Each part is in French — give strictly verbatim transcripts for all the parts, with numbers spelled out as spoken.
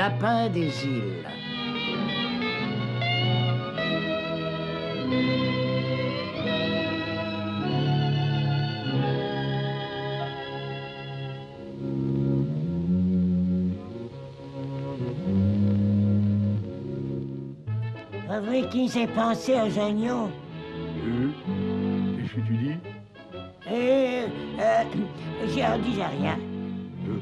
lapin des îles. Faudrait qu'ils aient pensé aux oignons. Euh, Qu'est-ce que tu dis? Euh, euh, je disais rien. Euh,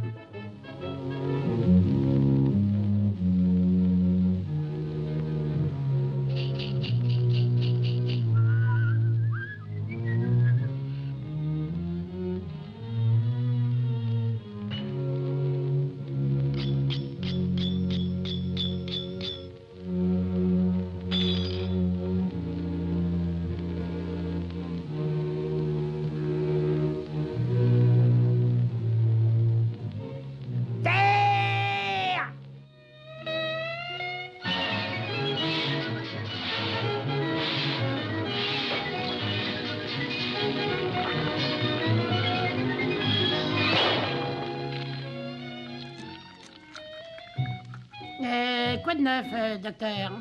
Euh, quoi de neuf, euh, docteur?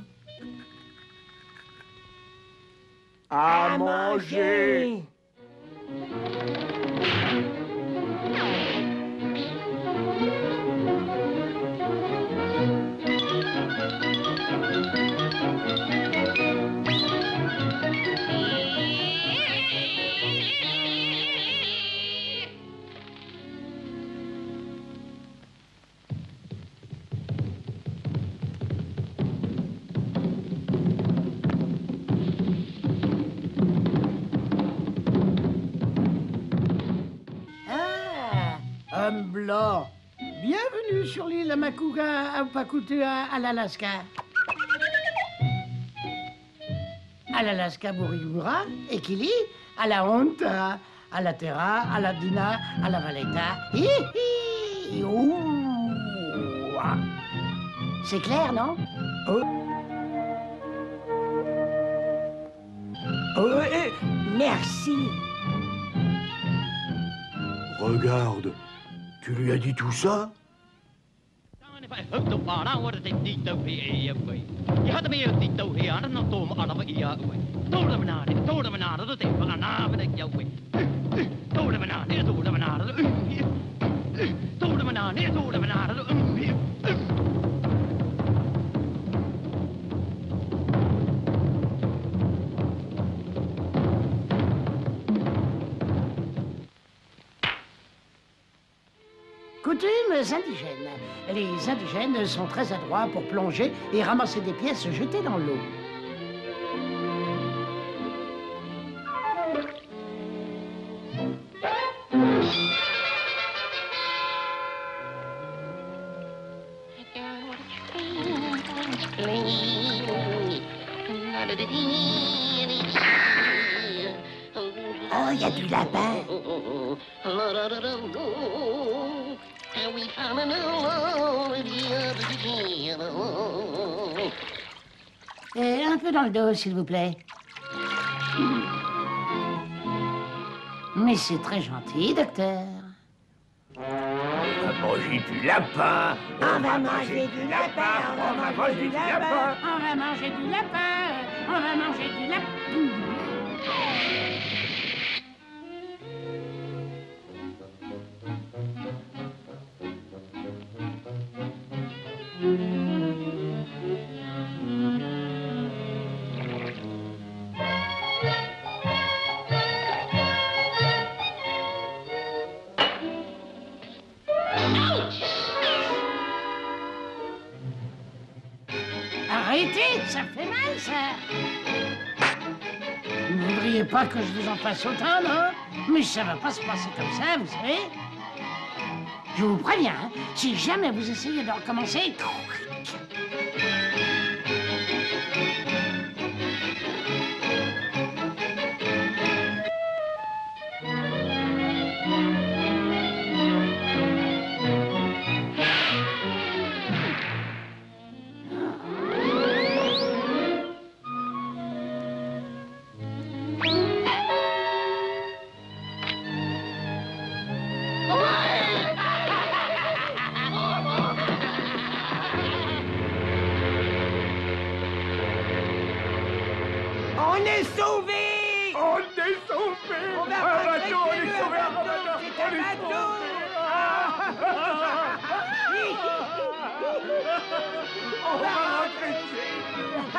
À manger! Ah, homme blanc. Bienvenue sur l'île Makuga à Pakutua, à l'Alaska. À l'Alaska Burigura, Ekili, à la Honta, à la Terra, à la Dina, à la Valeta. Hi, hi, ouh. C'est clair, non? Oh. Oh, euh, merci. Regarde, tu lui as dit tout ça? Coutumes indigènes. Les indigènes sont très adroits pour plonger et ramasser des pièces jetées dans l'eau. Oh, il y a du lapin. Et un peu dans le dos, s'il vous plaît. Mais c'est très gentil, docteur. On va manger du lapin! On va manger du lapin, on va manger du lapin. On va manger du lapin. On va manger du lapin. Arrêtez, ça fait mal, ça. Vous ne voudriez pas que je vous en fasse autant, non? Mais ça va pas se passer comme ça, vous savez. Je vous préviens, hein, si jamais vous essayez de recommencer...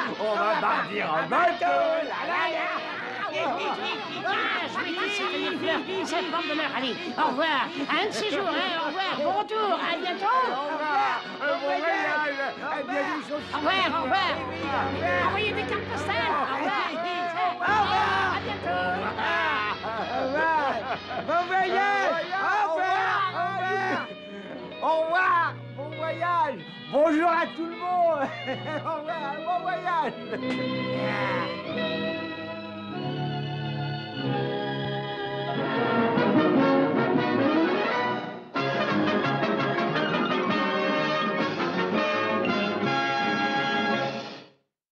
On va partir en bateau. La, la, la. Je vais ici, tenir fleur. C'est le porte-bonheur. Allez, au revoir. Un de ces jours, hein. Au revoir. Bon retour. À bientôt. Au revoir. Bon voyage. À bientôt. Au revoir, au revoir. Envoyez des cartes postales. Au revoir. Au revoir. À bientôt. Au revoir. Bon voyage. Au revoir. Au revoir. Bon voyage. Bonjour à tout le monde. Au revoir. Bon voyage.